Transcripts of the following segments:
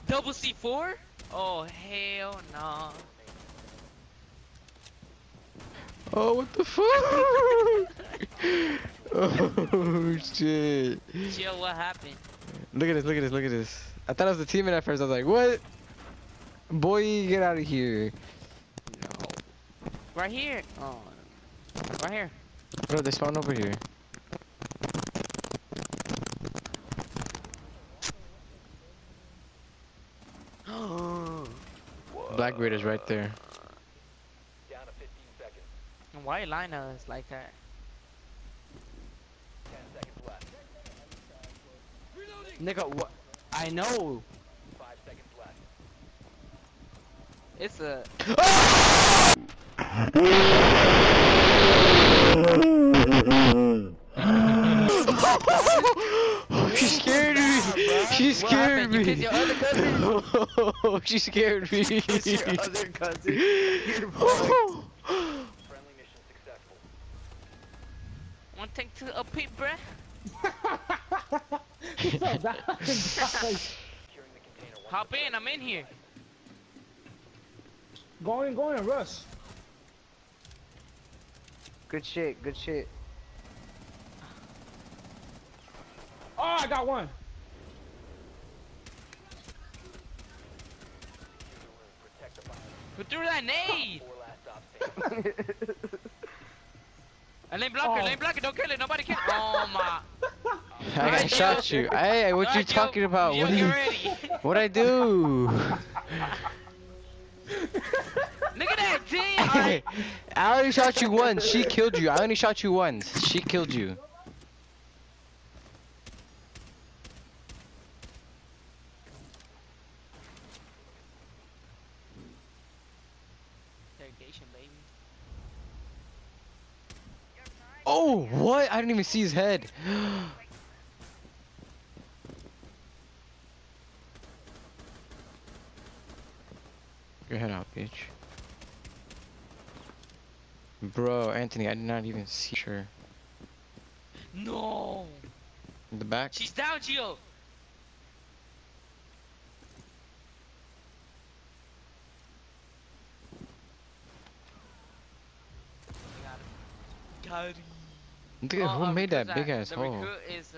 Double C4? Oh, hell no. Oh, what the fuck? Oh, shit. Chill, what happened? Look at this, look at this, look at this. I thought it was a teammate at first. I was like, what? Boy, get out of here. No. Right here. Oh. Right here. Bro, they spawned over here. Black Raiders right there. Down to 15 seconds. Why you lying to us like that? 10 seconds left. Nigga, what? I know. 5 seconds left. It's a. She scared me. She scared me. You kissed your other cousin? Oh, she scared me. You kissed your other cousin? You're Friendly mission successful. One take to a peep, bruh. Securing the container. Hop in, I'm in here. Go in, rush. Good shit, good shit. Oh, I got one. Protect the bomb. Who threw that nade? 4 last stop standing. Lane blocker, lane blocker, don't kill it, nobody kill it. Oh my. I shot you. Hey, what you talking about? What do you? What I do? Look at that, G. Hey, I only shot you once. She killed you. I only shot you once. She killed you. Interrogation, baby. Oh, what? I didn't even see his head. Your head out, bitch. Bro, Anthony, I did not even see her. No. In the back? She's down, Gio. Got him. Look at who made that big ass the hole. recruit is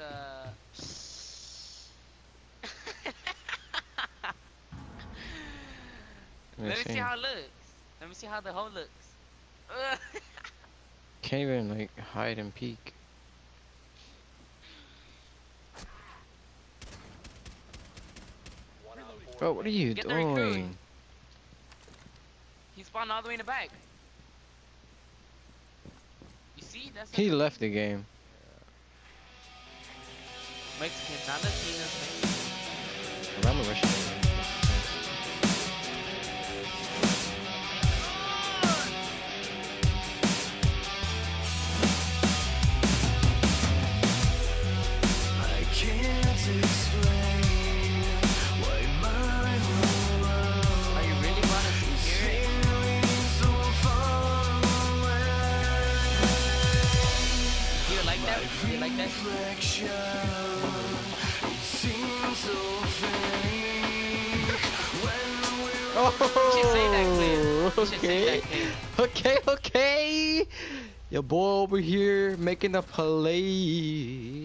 Let me see how it looks. Let me see how the hole looks. Can't even like hide and peek. Bro, what are you Get the recruit. doing? He spawned all the way in the back. You see? That's He left the game. Mexican, not Latinos, man. I'm a Russian. Are you really gonna secure it? Do you like that? Do you like that? She say that clear. She say Okay. that clear. Okay. Your boy over here making a play.